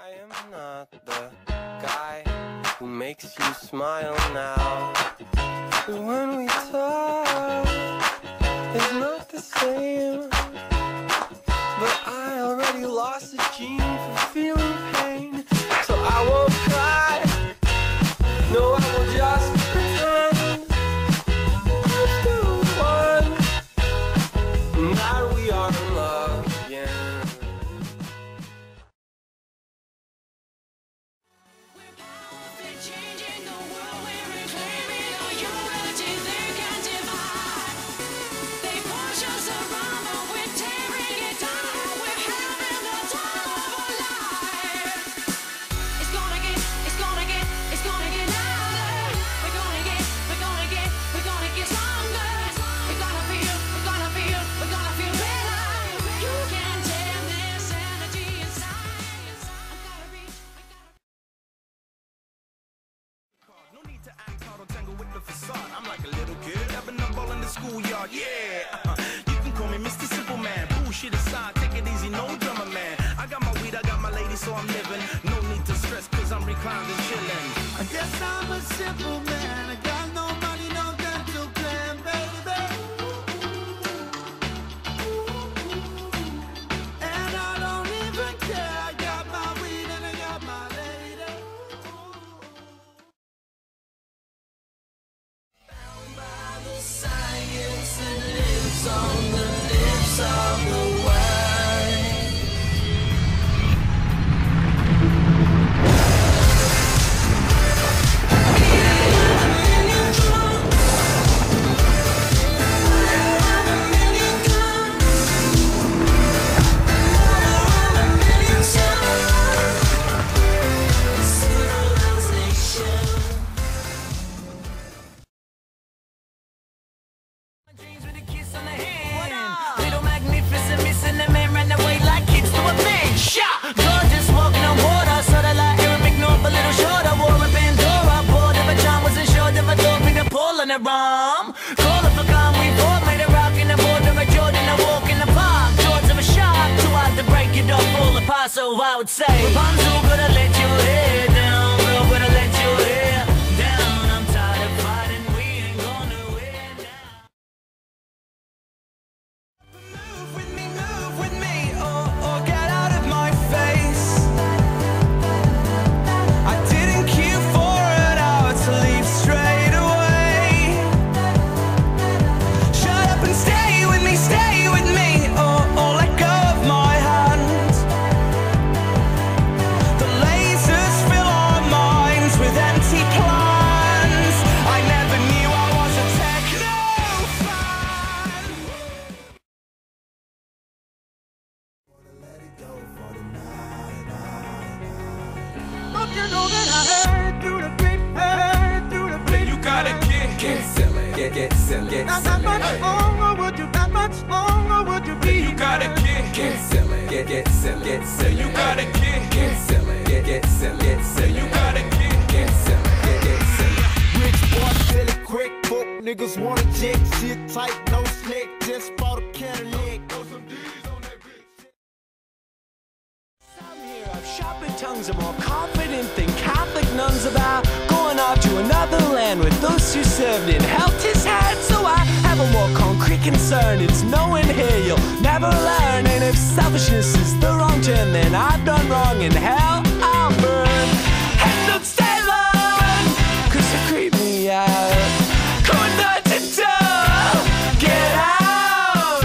I am not the guy who makes you smile now. But when we talk, it's not the same. But I already lost a gene for feeling pain. So I won't cry. No, I will just pretend we're still one. That we are in love again. Changing the world, we're reclaiming all humanity. They can't divide. They push us around, but we're tearing it down. We're having the time of our life. It's gonna get louder. We're gonna get stronger. We're gonna feel better. You can't tame this energy inside. I'm gonna reach. No need to act hard or tangle with the facade. I'm like a little kid having a ball in the schoolyard. Yeah, you can call me Mr. Simple Man. Bullshit aside, take it easy, no drama, man. I got my weed, I got my lady, so I'm living. No need to stress, cause I'm reclined and chilling. I guess I'm a simple man. I got no money, no dental plan, baby. And I don't even care. I got my weed and I got my lady. Bound by the science that lives on the lips of the world. Dreams with a kiss on the hand. Little magnificent, missing the man, ran away like kids to a man. Shot! Gorgeous, walking on water, sorta like Arabic North, a little shorter. Wore a Pandora, bored if a John wasn't sure if I thought me to pull on the rum. Call up a gun, we fought, made a rock in the border of Jordan, I walk in the park. Swords of a shark, too hard to break it off, fall apart, so I would say Rapunzel, gonna let your hair down, girl, gonna let your hair down. I'm tired of fighting, we ain't gonna win now. Move with me, or get out of my face. I didn't queue for an hour to leave straight away. Shut up and stay with me, or let go of my hand. The lasers fill our minds with empty plans. I never knew I was a techno fan. Don't you know that I heard through the grapevine, You gotta get silly, get silly, Not that much longer would you, that much longer would you be? You gotta get silly, get silly. You gotta get silly, get silly. You gotta get silly, get silly. Rich boy, silly, quick, book niggas wanna jig, shit tight, no slick, just bought a Cadillac. Throw some D's on that bitch. I'm here, I've sharpened tongues, I'm more confident than Catholic nuns about going off to another land with those who served and helped his hand. So I have a more concrete concern, it's knowing here you'll never learn. And if selfishness is the wrong turn, then I've done wrong and hell I'll burn. And don't stay long, cause you creep me out. Going door to door, get out.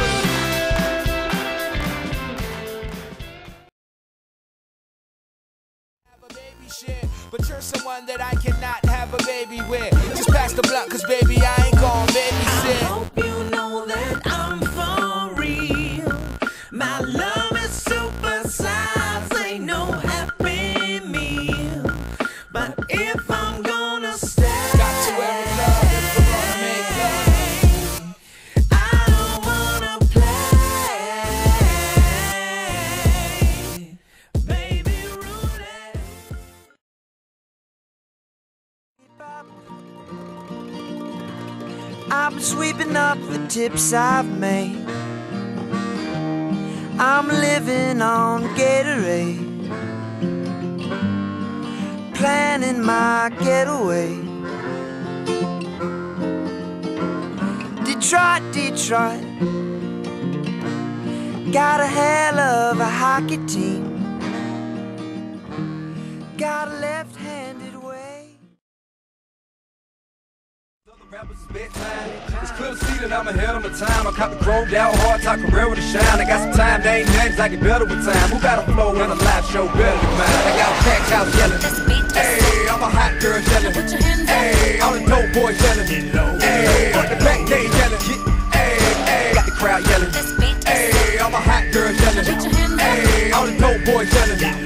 Have a baby shit, but you're someone that I cannot have a baby with. Just pass the blunt, cause baby, I ain't gon' babysit. I hope you know that I'm for real. My love is super size, ain't no happy meal. But if I'm gonna stay, Got to every love if we're gonna make love. I don't wanna play. Baby roulette. I'm sweeping up the tips I've made. I'm living on Gatorade. planning my getaway. Detroit, got a hell of a hockey team. Got a left-handed way. It's clear to see that I'm ahead of my time. I caught the grown down hard, talk career with a shine. I got some time, they ain't names, I get better with time. Who got a flow and a live show better than mine? I got a packed house yelling. Hey, I'm a hot girl yelling. Hey, all the dope boys yelling. Hey, fuck the back day yelling. Hey, hey, got the crowd yelling. Hey, I'm a hot girl yelling. Hey, all the dope boys yelling.